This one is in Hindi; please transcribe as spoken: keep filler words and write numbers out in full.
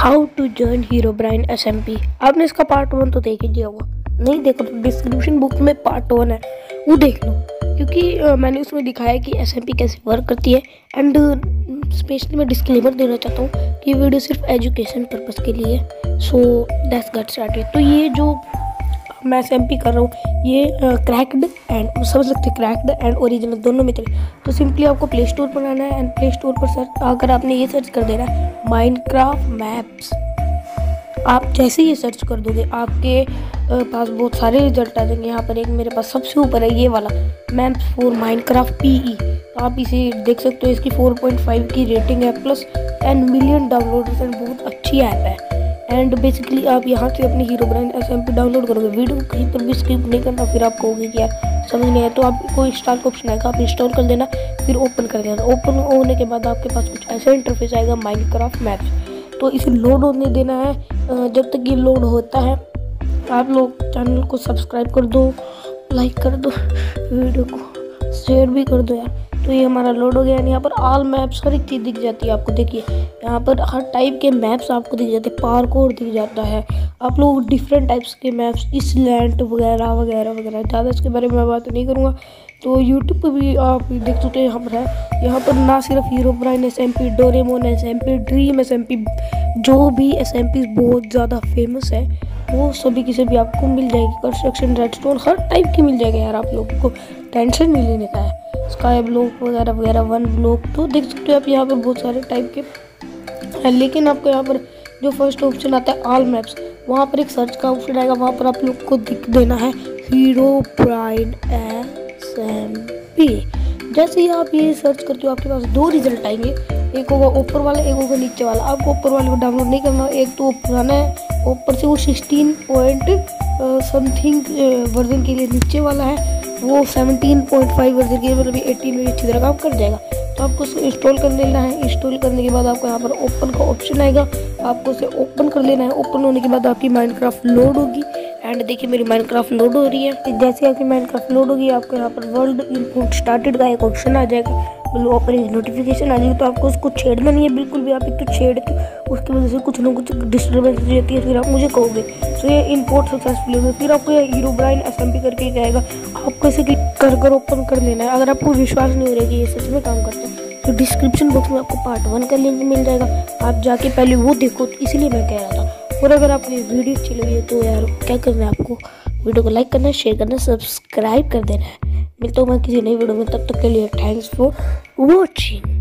How to join Herobrine SMP. आपने इसका पार्ट वन तो देख ही लिया होगा, नहीं देखो तो डिस्क्रिप्शन बुक में पार्ट वन है, वो देख लो, क्योंकि uh, मैंने उसमें दिखाया है कि एसएमपी कैसे वर्क करती है। एंड स्पेशली uh, मैं डिस्क्लेमर देना चाहता हूँ कि वीडियो सिर्फ एजुकेशन पर्पज़ के लिए। So let's get started. तो ये जो मैं एसएमपी कर रहा हूँ ये क्रैक्ड एंड समझ सकते क्रैक्ड एंड ओरिजिनल दोनों में चले। तो सिंपली आपको प्ले स्टोर पर आना है एंड प्ले स्टोर पर सर्च अगर आपने ये सर्च कर देना है माइनक्राफ्ट मैप्स। आप जैसे ही ये सर्च कर दोगे आपके पास बहुत सारे रिजल्ट आ जाएंगे। यहाँ पर एक मेरे पास सबसे ऊपर है ये वाला मैप्स फॉर माइनक्राफ्ट पीई। तो आप इसे देख सकते हो, इसकी फोर पॉइंट फाइव की रेटिंग है plus ten million downloaders and बहुत अच्छी ऐप है। एंड बेसिकली आप यहाँ से अपनी हीरोब्राइन एसएमपी डाउनलोड करोगे, वीडियो कहीं पर भी स्किप नहीं करना। फिर आप कहोगे कि यार समझ नहीं आया, तो आपको इंस्टॉल का ऑप्शन आएगा, आप इंस्टॉल कर देना, फिर ओपन कर देना। ओपन होने के बाद आपके पास कुछ ऐसा इंटरफेस आएगा माइनक्राफ्ट मैप्स। तो इसे लोड होने देना है। जब तक ये लोड होता है आप लोग चैनल को सब्सक्राइब कर दो, लाइक कर दो, वीडियो को शेयर भी कर दो यार। तो ये हमारा लोड हो गया। यहाँ पर ऑल मैप्स हर एक चीज़ दिख जाती है आपको। देखिए यहाँ पर हर टाइप के मैप्स आपको दिख जाते हैं, पार्कोर दिख जाता है, आप लोग डिफरेंट टाइप्स के मैप्स, इसलैंड वगैरह वगैरह वगैरह। ज़्यादा इसके बारे में मैं बात नहीं करूँगा। तो यूट्यूब पर भी आप देख सकते हैं यहाँ पर है। यहाँ पर ना सिर्फ Herobrine SMP, Doraemon SMP, Dream SMP, जो भी एसएमपी बहुत ज़्यादा फेमस है वो सभी की सभी आपको मिल जाएगी। कंस्ट्रक्शन रेडस्टोन हर टाइप की मिल जाएगी यार, आप लोगों को टेंशन नहीं लेने का है। स्काई ब्लॉक वगैरह वगैरह, वन ब्लॉक, तो देख सकते हो आप यहाँ पर बहुत सारे टाइप के है। लेकिन आपको यहाँ पर जो फर्स्ट ऑप्शन आता है ऑल मैप्स, वहाँ पर एक सर्च का ऑप्शन आएगा, वहाँ पर आप लोग को दिख देना है हीरोब्राइन एसएमपी। जैसे ही आप ये सर्च करते हो आपके पास दो रिजल्ट आएंगे, एक होगा ऊपर वाला, एक होगा नीचे वाला। आपको ऊपर वाले को डाउनलोड नहीं करना, एक तो पुराना है ऊपर से, वो सिक्सटीन पॉइंट समथिंग वर्जन के लिए, नीचे वाला है वो सेवनटीन पॉइंट फाइव वर्जन के लिए, मतलब एटीन में अच्छी तरह काम कर जाएगा। तो आपको उसे इंस्टॉल कर लेना है। इंस्टॉल करने के बाद आपको यहाँ पर ओपन का ऑप्शन आएगा, आपको उसे ओपन कर लेना है। ओपन होने के बाद आपकी माइनक्राफ्ट लोड होगी। एंड देखिए मेरी माइनक्राफ्ट लोड हो रही है। जैसे आपकी माइनक्राफ्ट लोड होगी आपको यहाँ पर वर्ल्ड इनपुट स्टार्टेड का एक ऑप्शन आ जाएगा, मतलब ओपनिंग नोटिफिकेशन आ जाएगी। तो आपको उसको छेड़ना नहीं है बिल्कुल भी। आप एक तो छेड़ के उसकी वजह से कुछ ना कुछ डिस्टर्बेंस हो जाती है, फिर आप मुझे कहोगे तो ये इंपोर्ट सक्सेसफुल होगा। फिर आपको ये हीरोब्राइन एसएमपी करके जाएगा, आपको इसे क्लिक कर कर ओपन कर लेना है। अगर आपको विश्वास नहीं हो रहा है कि ये सच में काम करता है तो डिस्क्रिप्शन बॉक्स में आपको पार्ट वन का लिंक मिल जाएगा, आप जाके पहले वो देखो। तो इसलिए मैं कह रहा था। और अगर आपको ये वीडियो अच्छी लगी है तो यार क्या करना है, आपको वीडियो को लाइक करना है, शेयर करना है, सब्सक्राइब कर देना है। मिलता हूँ मैं किसी नई वीडियो में, तब तक के लिए थैंक्स फॉर वॉचिंग।